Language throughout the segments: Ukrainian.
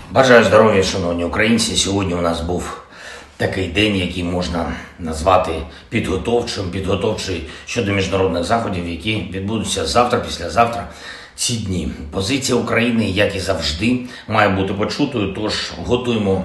Бажаю здоров'я, шановні українці. Сьогодні у нас був такий день, який можна назвати підготовчий щодо міжнародних заходів, які відбудуться завтра, післязавтра. Ці дні. Позиція України, як і завжди, має бути почутою, тож готуємо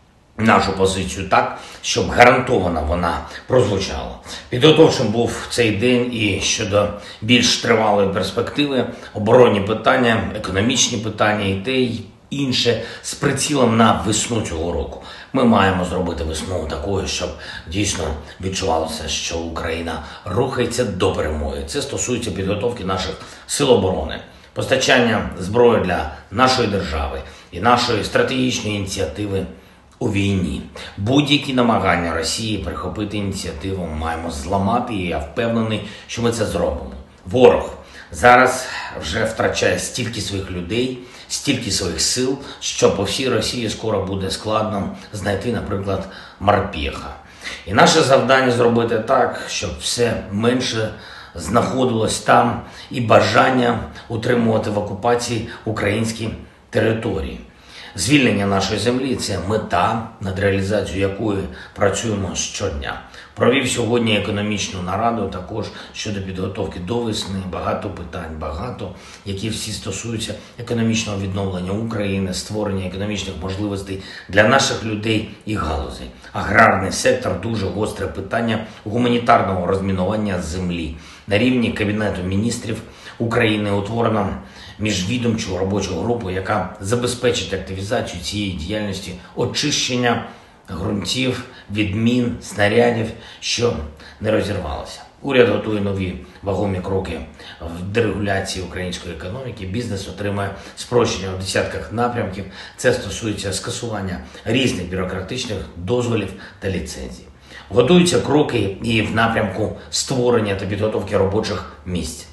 нашу позицію так, щоб гарантовано вона прозвучала. Підготовчим був цей день і щодо більш тривалої перспективи, оборонні питання, економічні питання і те й інше з прицілом на весну цього року. Ми маємо зробити весну такою, щоб дійсно відчувалося, що Україна рухається до перемоги. Це стосується підготовки наших сил оборони, постачання зброї для нашої держави і нашої стратегічної ініціативи у війні. Будь-які намагання Росії прихопити ініціативу маємо зламати, і я впевнений, що ми це зробимо. Ворог зараз вже втрачає стільки своїх людей, стільки своїх сил, що по всій Росії скоро буде складно знайти, наприклад, морпєха. І наше завдання зробити так, щоб все менше знаходилось там і бажання утримувати в окупації українські території. Звільнення нашої землі – це мета, над реалізацією якої працюємо щодня. Провів сьогодні економічну нараду також щодо підготовки до весни. Багато питань, які всі стосуються економічного відновлення України, створення економічних можливостей для наших людей і галузей. Аграрний сектор – дуже гостре питання гуманітарного розмінування землі. На рівні Кабінету міністрів України утворено міжвідомчу робочу групу, яка забезпечить активізацію цієї діяльності, очищення ґрунтів від мін, снарядів, що не розірвалося. Уряд готує нові вагомі кроки в дерегуляції української економіки. Бізнес отримає спрощення у десятках напрямків. Це стосується скасування різних бюрократичних дозволів та ліцензій. Готуються кроки і в напрямку створення та підготовки робочих місць.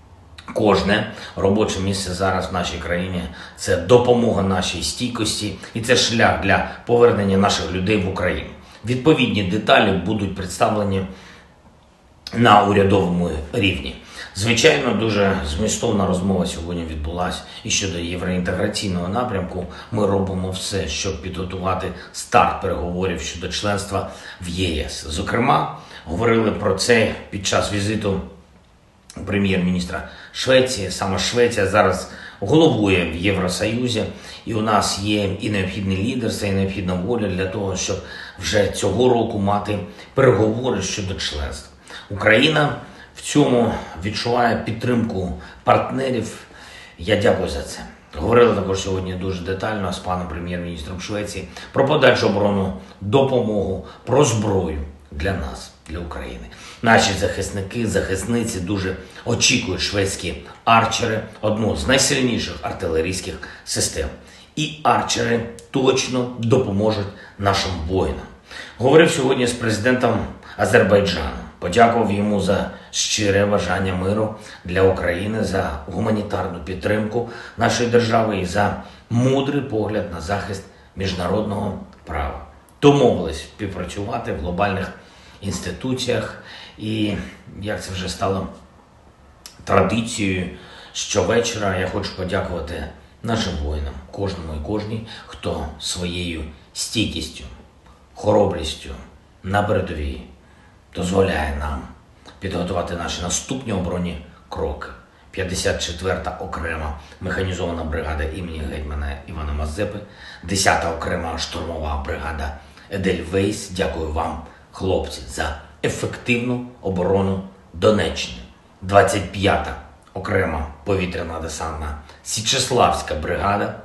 Кожне робоче місце зараз в нашій країні – це допомога нашій стійкості і це шлях для повернення наших людей в Україну. Відповідні деталі будуть представлені на урядовому рівні. Звичайно, дуже змістовна розмова сьогодні відбулася і щодо євроінтеграційного напрямку. Ми робимо все, щоб підготувати старт переговорів щодо членства в ЄС. Зокрема, говорили про це під час візиту прем'єр-міністра Швеції. Саме Швеція зараз головує в Євросоюзі, і у нас є і необхідне лідерство, і необхідна воля для того, щоб вже цього року мати переговори щодо членства. Україна в цьому відчуває підтримку партнерів. Я дякую за це. Говорили також сьогодні дуже детально з паном прем'єр-міністром Швеції про подальшу оборонну допомогу, про зброю для нас, для України. Наші захисники, захисниці дуже очікують шведські арчери, одну з найсильніших артилерійських систем. І арчери точно допоможуть нашим воїнам. Говорив сьогодні з президентом Азербайджану. Подякував йому за щире бажання миру для України, за гуманітарну підтримку нашої держави і за мудрий погляд на захист міжнародного права. Домовились співпрацювати в глобальних інституціях і, як це вже стало традицією, щовечора я хочу подякувати нашим воїнам, кожному і кожній, хто своєю стійкістю, хоробрістю на передовій дозволяє нам підготувати наші наступні оборонні кроки. 54-та окрема механізована бригада імені гетьмана Івана Мазепи, 10-та окрема штурмова бригада Едельвейс. Дякую вам, хлопці, за ефективну оборону Донеччини. 25-та окрема повітряна десантна Січеславська бригада,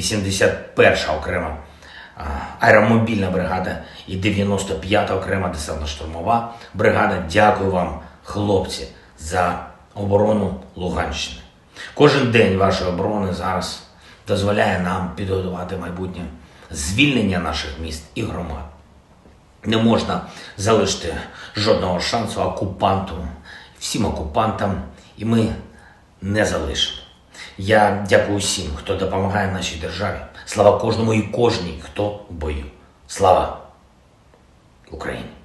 81-ша окрема аеромобільна бригада і 95-та окрема десантно-штурмова бригада. Дякую вам, хлопці, за оборону Луганщини. Кожен день вашої оборони зараз дозволяє нам підготувати майбутнє звільнення наших міст і громад. Не можна залишити жодного шансу окупанту, всім окупантам, і ми не залишимо. Я дякую всім, хто допомагає нашій державі. Слава кожному і кожній, хто в бою. Слава Україні!